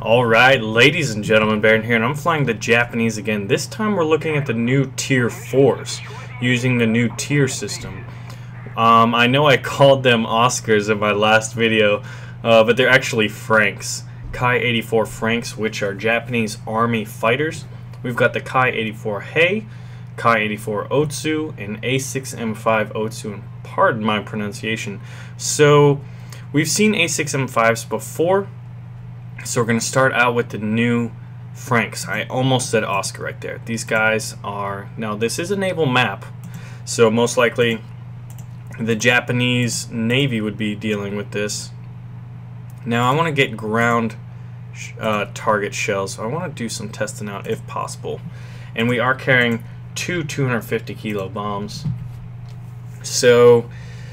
Alright, ladies and gentlemen, Baron here, and I'm flying the Japanese again. This time we're looking at the new Tier 4s, using the new tier system. I know I called them Oscars in my last video, but they're actually Franks. Ki-84 Franks, which are Japanese Army fighters. We've got the Ki-84 Hei, Ki-84 Otsu, and A6M5 Otsu, and pardon my pronunciation. So, we've seen A6M5s before. So we're going to start out with the new Franks. I almost said Oscar right there. These guys are... Now, this is a naval map, so most likely the Japanese Navy would be dealing with this. Now, I want to get ground target shells. I want to do some testing out if possible. And we are carrying two 250 kilo bombs. So...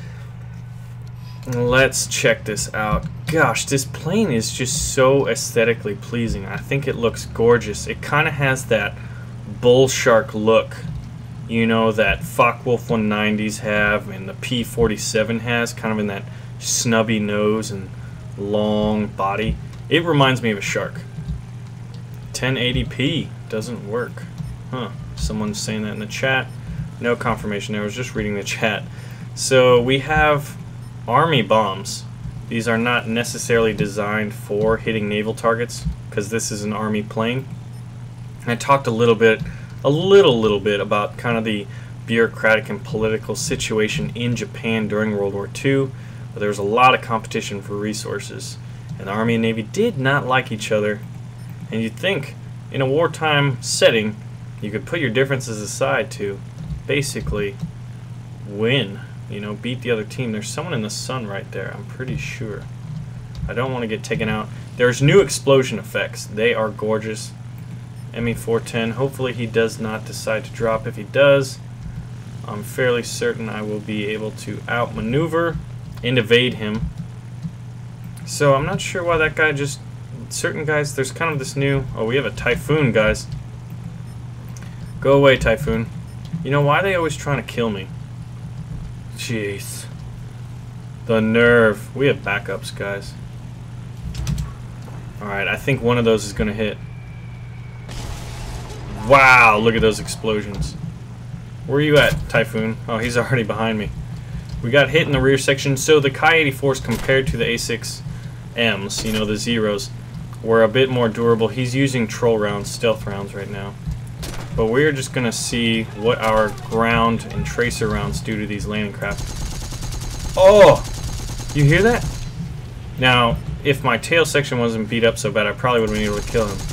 let's check this out. Gosh, this plane is just so aesthetically pleasing. I think it looks gorgeous. It kind of has that bull shark look, you know, that Focke-Wulf 190s have and the P-47 has, kind of in that snubby nose and long body. It reminds me of a shark. 1080p doesn't work. Huh. Someone's saying that in the chat. No confirmation there. I was just reading the chat. So we have Army bombs. These are not necessarily designed for hitting naval targets because this is an Army plane. I talked a little bit about kind of the bureaucratic and political situation in Japan during World War II. But there was a lot of competition for resources, and the Army and Navy did not like each other. And you'd think in a wartime setting you could put your differences aside to basically win. You know, beat the other team. There's someone in the sun right there, I'm pretty sure. I don't want to get taken out. There's new explosion effects. They are gorgeous. ME-410. Hopefully he does not decide to drop. If he does, I'm fairly certain I will be able to outmaneuver and evade him. So I'm not sure why that guy just... Certain guys, there's kind of this new... Oh, we have a Typhoon, guys. Go away, Typhoon. You know, why are they always trying to kill me? Jeez. The nerve. We have backups, guys. Alright, I think one of those is going to hit. Wow, look at those explosions. Where are you at, Typhoon? Oh, he's already behind me. We got hit in the rear section. So the Ki-84s compared to the A6Ms, you know, the Zeros, were a bit more durable. He's using troll rounds, stealth rounds right now. But we're just going to see what our ground and tracer rounds do to these landing craft. Oh! You hear that? Now, if my tail section wasn't beat up so bad, I probably would have been able to kill him.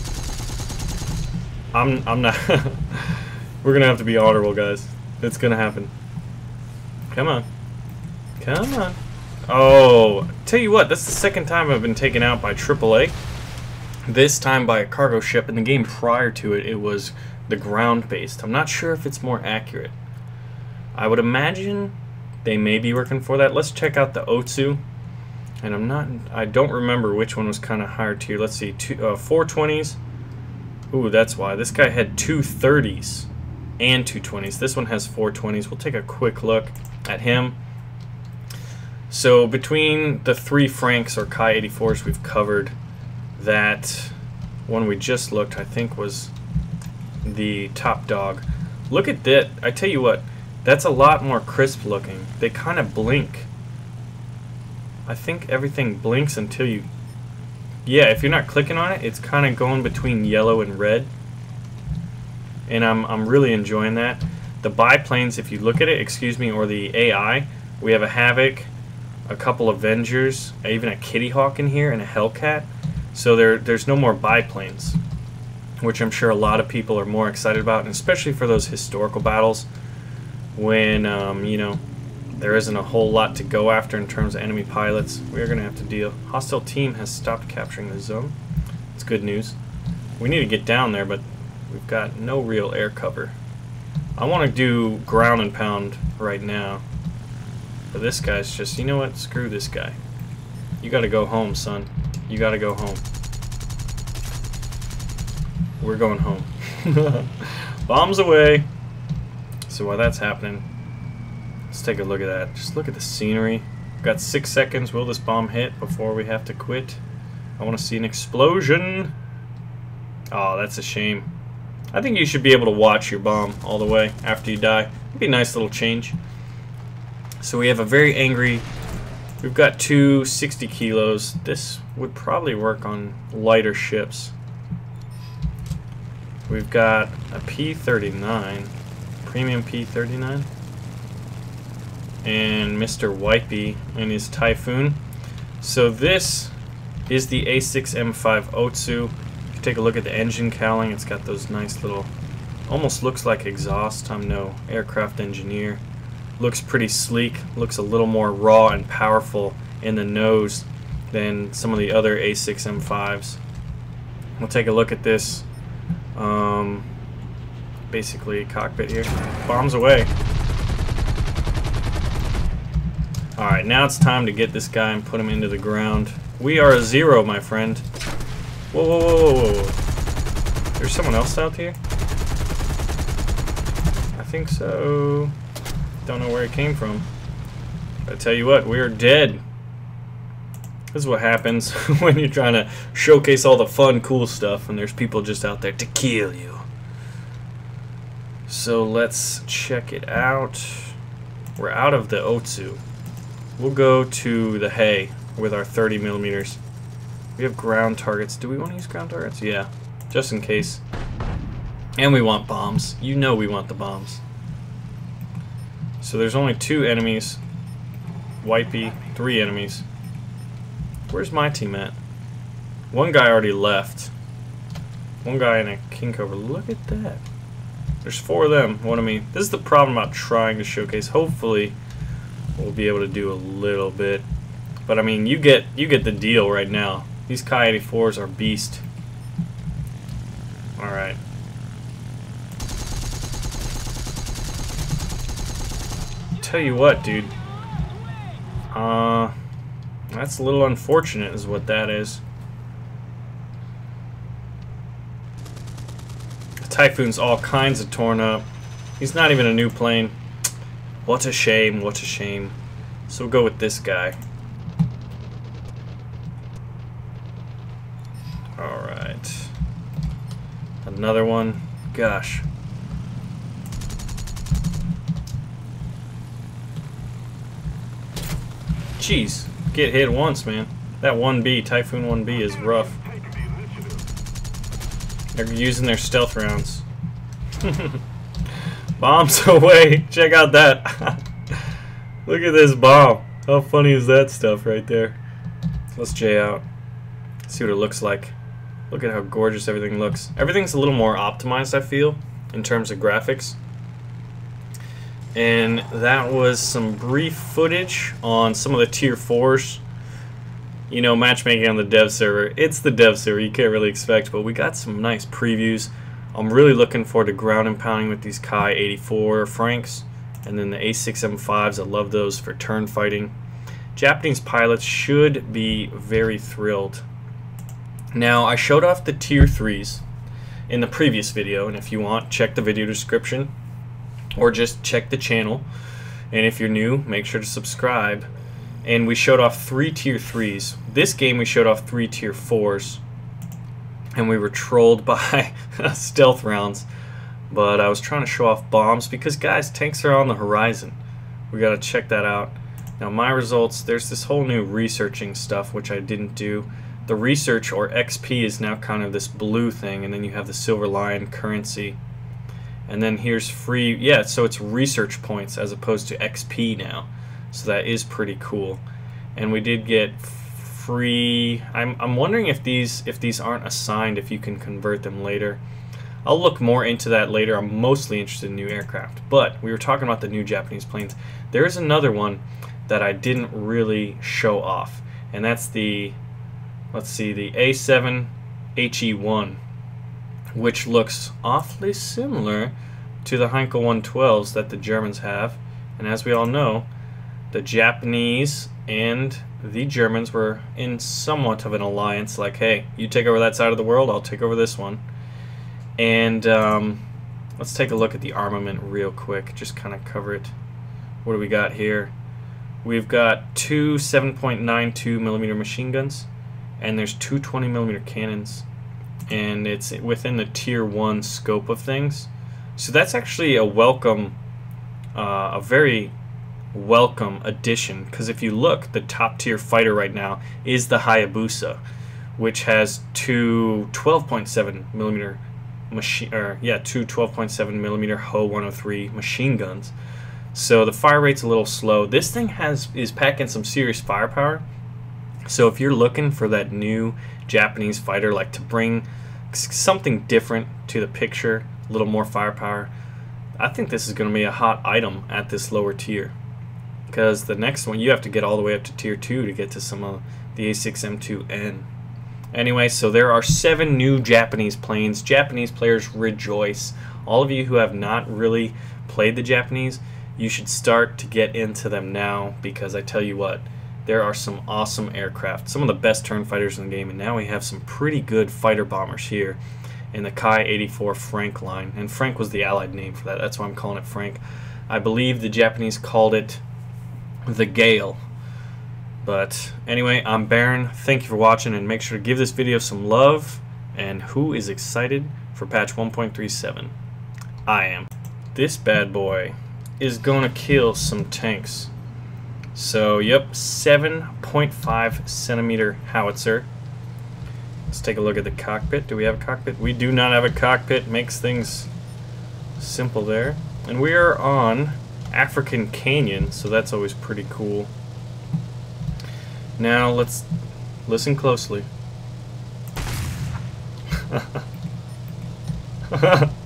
I'm not... We're going to have to be honorable, guys. It's going to happen. Come on. Come on. Oh, tell you what, that's the second time I've been taken out by AAA. This time by a cargo ship. In the game prior to it, it was... the ground-based. I'm not sure if it's more accurate. I would imagine they may be working for that. Let's check out the Otsu. And I don't remember which one was kind of higher tier. Let's see, 420s. Ooh, that's why. This guy had 230s and 220s. This one has 420s. We'll take a quick look at him. So between the three Franks or Ki-84s we've covered, that one we just looked, I think, was the top dog. Look at that. I tell you what, that's a lot more crisp looking. They kind of blink. I think everything blinks until you... Yeah, if you're not clicking on it, it's kind of going between yellow and red. And I'm really enjoying that. The biplanes, if you look at it, excuse me, or the AI, we have a Havoc, a couple Avengers, even a Kitty Hawk in here, and a Hellcat. So there's no more biplanes, which I'm sure a lot of people are more excited about, and especially for those historical battles when, you know, there isn't a whole lot to go after in terms of enemy pilots. We're going to have to deal. Hostile team has stopped capturing the zone. It's good news. We need to get down there, but we've got no real air cover. I want to do ground and pound right now. But this guy's just, you know what, screw this guy. You got to go home, son. You got to go home. We're going home. Bombs away. So while that's happening, let's take a look at that. Just look at the scenery. We've got 6 seconds. Will this bomb hit before we have to quit? I want to see an explosion. Oh, that's a shame. I think you should be able to watch your bomb all the way after you die. It'd be a nice little change. So we have a very angry... We've got two 60 kilos. This would probably work on lighter ships. We've got a P-39. Premium P-39. And Mr. Wipey and his Typhoon. So this is the A6M5 Otsu. If you take a look at the engine cowling, it's got those nice little, almost looks like exhaust. I'm no aircraft engineer. Looks pretty sleek, looks a little more raw and powerful in the nose than some of the other A6M5s. We'll take a look at this. Basically cockpit here. Bombs away. Alright, now it's time to get this guy and put him into the ground. We are a 0, my friend. Whoa, whoa, whoa, whoa, whoa. There's someone else out here? I think so. Don't know where it came from. But I tell you what, we are dead. This is what happens when you're trying to showcase all the fun, cool stuff and there's people just out there to kill you. So let's check it out. We're out of the Otsu. We'll go to the Hay with our 30 millimeters. We have ground targets. Do we want to use ground targets? Yeah, just in case. And we want bombs. You know we want the bombs. So there's only 2 enemies. Wipey, 3 enemies. Where's my team at? One guy already left. One guy in a King Cobra. Look at that. There's 4 of them. One of me. This is the problem about trying to showcase. Hopefully we'll be able to do a little bit. But I mean, you get the deal right now. These Kai 84s are beast. Alright. Tell you what, dude. That's a little unfortunate is what that is. The Typhoon's all kinds of torn up. He's not even a new plane. What a shame, what a shame. So we'll go with this guy. Alright. Another one. Gosh. Jeez. Get hit once, man. That 1B, Typhoon 1B is rough. They're using their stealth rounds. Bombs away. Check out that. Look at this bomb. How funny is that stuff right there? Let's J out. See what it looks like. Look at how gorgeous everything looks. Everything's a little more optimized, I feel, in terms of graphics. And that was some brief footage on some of the tier 4s. You know, matchmaking on the dev server. It's the dev server, you can't really expect, but we got some nice previews. I'm really looking forward to ground and pounding with these Kai 84 Franks. And then the A6M5s, I love those for turn fighting. Japanese pilots should be very thrilled. Now, I showed off the tier 3s in the previous video, and if you want, check the video description. Or just check the channel, and if you're new, make sure to subscribe. And we showed off 3 tier 3s. This game we showed off 3 tier 4s, and we were trolled by stealth rounds. But I was trying to show off bombs because, guys, tanks are on the horizon. We gotta check that out. Now my results, there's this whole new researching stuff which I didn't do. The research, or XP, is now kind of this blue thing, and then you have the Silver Lion currency. And then here's free, yeah, so it's research points as opposed to XP now. So that is pretty cool. And we did get free, I'm wondering if these aren't assigned, if you can convert them later. I'll look more into that later. I'm mostly interested in new aircraft. But we were talking about the new Japanese planes. There is another one that I didn't really show off. And that's the, let's see, the A7 HE1. Which looks awfully similar to the Heinkel 112s that the Germans have. And as we all know, the Japanese and the Germans were in somewhat of an alliance, like, hey, you take over that side of the world, I'll take over this one. And let's take a look at the armament real quick, just kind of cover it. What do we got here? We've got 2 7.92mm machine guns, and there's two 20mm cannons, and it's within the tier 1 scope of things. So that's actually a welcome, a very welcome addition, because if you look, the top tier fighter right now is the Hayabusa, which has two 12.7mm two 12.7mm HO 103 machine guns. So the fire rate's a little slow. This thing is packing some serious firepower. So if you're looking for that new Japanese fighter, like to bring something different to the picture, a little more firepower, I think this is going to be a hot item at this lower tier. Because the next one, you have to get all the way up to tier 2 to get to some of the A6M2N. Anyway, so there are 7 new Japanese planes. Japanese players rejoice. All of you who have not really played the Japanese, you should start to get into them now, because I tell you what, there are some awesome aircraft, some of the best turn fighters in the game, and now we have some pretty good fighter bombers here in the Kai 84 Frank line. And Frank was the allied name for that. That's why I'm calling it Frank. I believe the Japanese called it the Gale. But anyway, I'm Baron. Thank you for watching, and make sure to give this video some love. And who is excited for patch 1.37? I am. This bad boy is going to kill some tanks. So, yep, 7.5 centimeter howitzer. Let's take a look at the cockpit. Do we have a cockpit? We do not have a cockpit. Makes things simple there. And we are on African Canyon, so that's always pretty cool. Now let's listen closely.